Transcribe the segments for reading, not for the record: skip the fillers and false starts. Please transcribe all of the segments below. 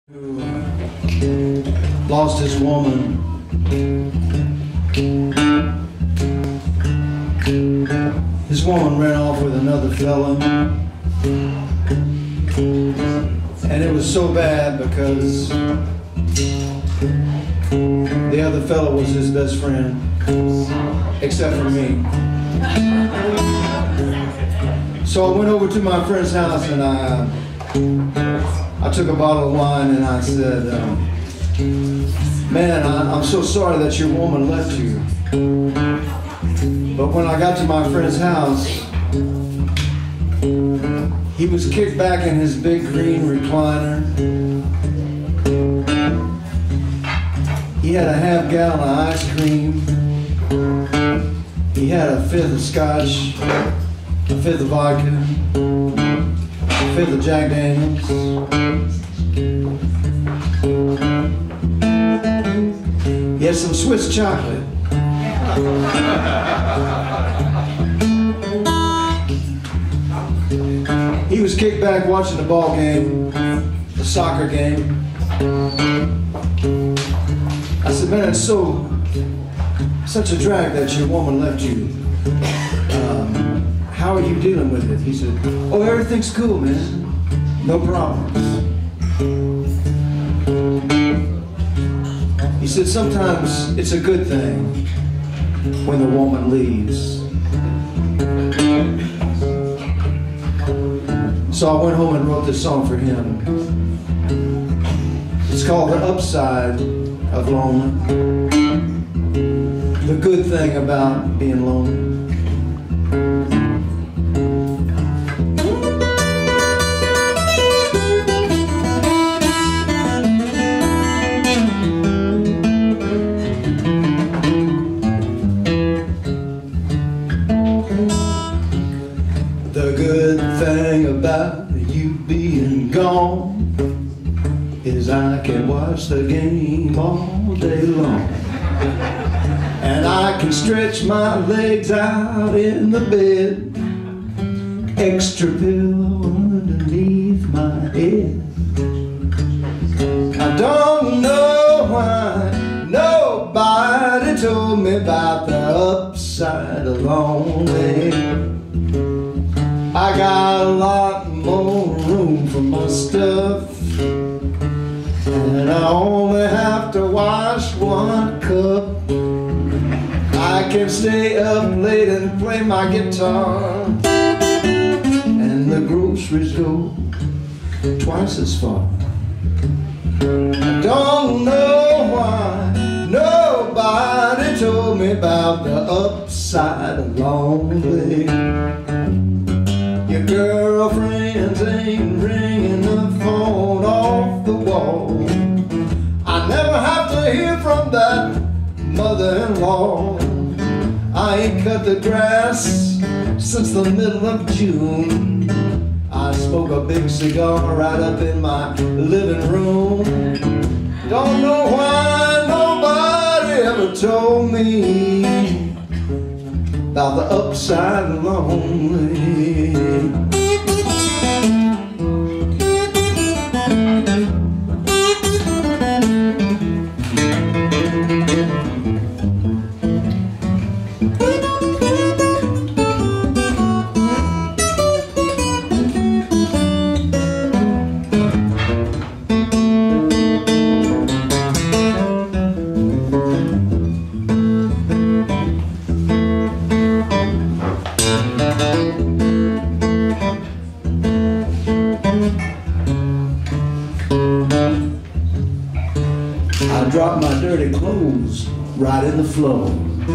Who lost his woman. His woman ran off with another fella, and it was so bad because the other fella was his best friend, except for me. So I went over to my friend's house and I took a bottle of wine and I said, man, I'm so sorry that your woman left you. But when I got to my friend's house, he was kicked back in his big green recliner. He had a half gallon of ice cream. He had a fifth of scotch, a fifth of vodka, a fifth of Jack Daniels. He had some Swiss chocolate. He was kicked back watching the ball game, the soccer game. I said, man, it's such a drag that your woman left you. How are you dealing with it? He said, oh, everything's cool, man. No problems. He said, sometimes it's a good thing when the woman leaves. So I went home and wrote this song for him. It's called The Upside of Lonely. The good thing about being lonely. The good thing about you being gone is I can watch the game all day long, and I can stretch my legs out in the bed, extra pillow underneath my head. I don't know why nobody told me about the upside of lonely. I got a lot more room for my stuff, and I only have to wash one cup. I can stay up late and play my guitar, and the groceries go twice as far. I don't know why nobody told me about the upside of lonely. Your girlfriends ain't ringing the phone off the wall. I never have to hear from that mother-in-law. I ain't cut the grass since the middle of June. I smoke a big cigar right up in my living room. Don't know why nobody ever told me about the upside of lonely. I dropped my dirty clothes right in the floor.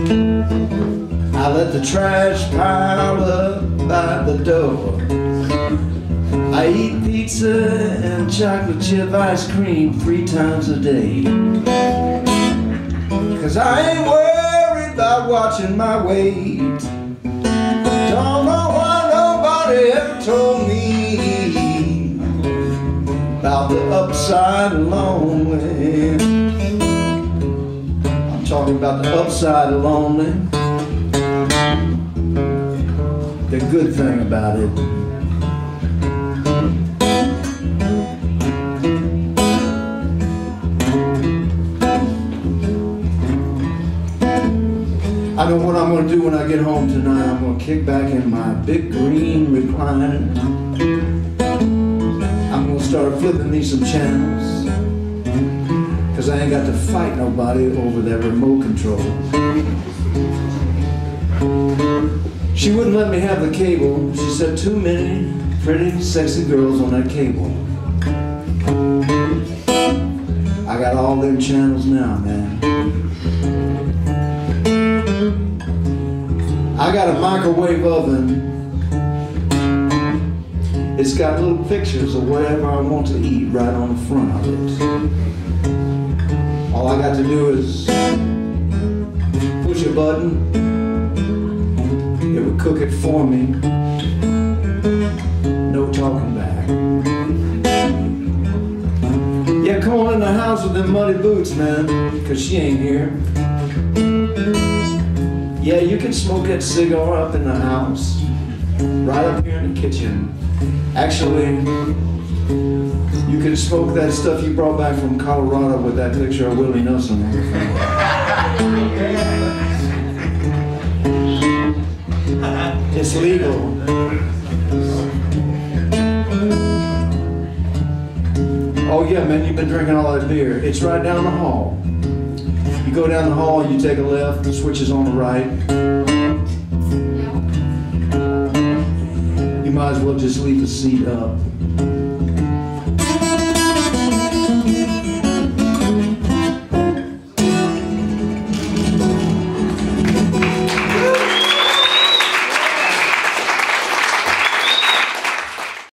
I let the trash pile up by the door. I eat pizza and chocolate chip ice cream 3 times a day, 'cause I ain't worried about watching my weight. Don't know why nobody ever told me about the upside of lonely. I'm talking about the upside of lonely. The good thing about it. I know what I'm going to do when I get home tonight. I'm going to kick back in my big green recliner. I'm going to start flipping me some channels, because I ain't got to fight nobody over that remote control. She wouldn't let me have the cable. She said, too many pretty, sexy girls on that cable. I got all them channels now, man. I got a microwave oven. It's got little pictures of whatever I want to eat right on the front of it. All I got to do is push a button. It would cook it for me. No talking back. Yeah, come on in the house with them muddy boots, man, because she ain't here. Yeah, you can smoke that cigar up in the house, right up here in the kitchen. Actually, you can smoke that stuff you brought back from Colorado with that picture of Willie Nelson on the front. It's legal. Oh yeah, man, you've been drinking all that beer. It's right down the hall. You go down the hall, you take a left, the switch is on the right. You might as well just leave the seat up.